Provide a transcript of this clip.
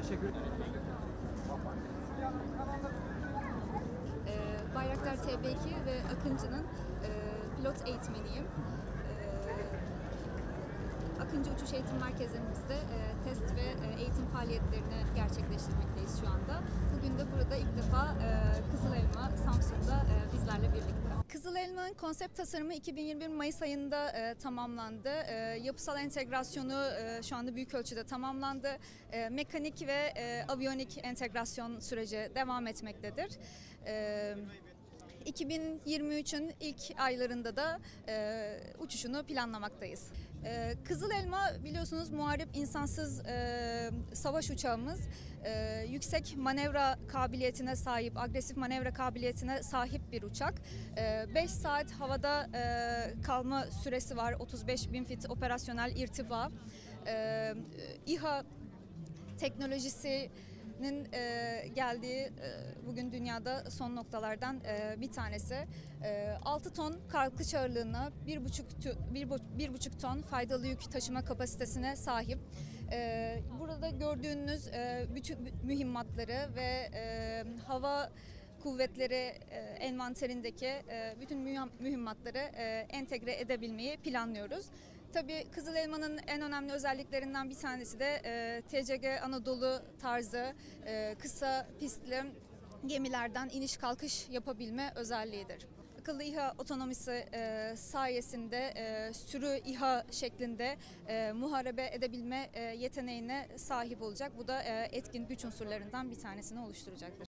Teşekkür ederim. Bayraktar TB2 ve Akıncı'nın pilot eğitmeniyim. Akıncı Uçuş Eğitim Merkezimizde test ve eğitim faaliyetlerini gerçekleştirmekteyiz şu anda. Bugün de burada ilk defa Kızıl Elma Samsun'da bizlerle birlikte. Kızıl Elma'nın konsept tasarımı 2021 Mayıs ayında tamamlandı. Yapısal entegrasyonu şu anda büyük ölçüde tamamlandı. Mekanik ve aviyonik entegrasyon süreci devam etmektedir. 2023'ün ilk aylarında da uçuşunu planlamaktayız. Kızıl Elma biliyorsunuz muharip insansız savaş uçağımız. Yüksek manevra kabiliyetine sahip, agresif manevra kabiliyetine sahip bir uçak. 5 saat havada kalma süresi var, 35.000 fit operasyonel irtifa. İHA teknolojisinin geldiği bugün dünyada son noktalardan bir tanesi. 6 ton kalkış ağırlığına 1,5 ton faydalı yük taşıma kapasitesine sahip. Burada gördüğünüz bütün mühimmatları ve hava kuvvetleri envanterindeki bütün mühimmatları entegre edebilmeyi planlıyoruz. Tabii Kızıl Elma'nın en önemli özelliklerinden bir tanesi de TCG Anadolu tarzı kısa pistli gemilerden iniş kalkış yapabilme özelliğidir. Akıllı İHA otonomisi sayesinde sürü İHA şeklinde muharebe edebilme yeteneğine sahip olacak. Bu da etkin güç unsurlarından bir tanesini oluşturacaktır.